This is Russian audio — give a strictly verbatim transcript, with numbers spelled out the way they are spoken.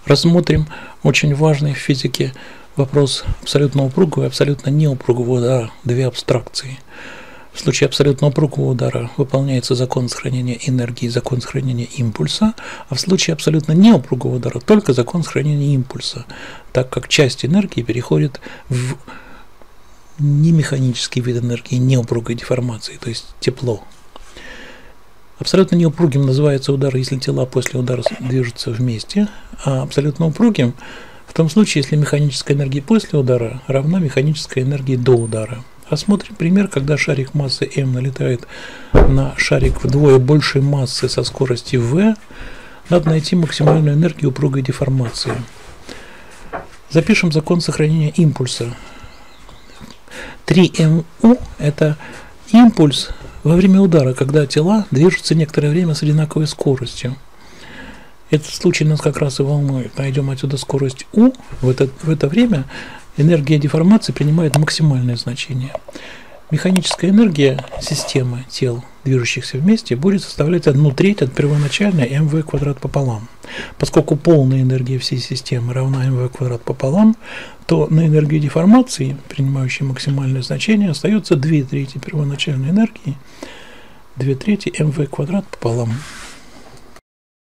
Рассмотрим очень важный в физике вопрос абсолютно упругого и абсолютно неупругого удара, две абстракции. В случае абсолютно упругого удара выполняется закон сохранения энергии, закон сохранения импульса, а в случае абсолютно неупругого удара только закон сохранения импульса, так как часть энергии переходит в немеханический вид энергии, неупругой деформации, то есть тепло. Абсолютно неупругим называется удар, если тела после удара движутся вместе, а абсолютно упругим в том случае, если механическая энергия после удара равна механической энергии до удара. Рассмотрим пример, когда шарик массы m налетает на шарик вдвое большей массы со скоростью v. Надо найти максимальную энергию упругой деформации. Запишем закон сохранения импульса. три эм у – это импульс во время удара, когда тела движутся некоторое время с одинаковой скоростью. Этот случай нас как раз и волнует. Найдем отсюда скорость u. В это, в это время энергия деформации принимает максимальное значение. Механическая энергия системы тел, движущихся вместе, будет составлять одну треть от первоначальной mv квадрат пополам. Поскольку полная энергия всей системы равна mv квадрат пополам, то на энергию деформации, принимающей максимальное значение, остается две трети первоначальной энергии, две трети mv квадрат пополам.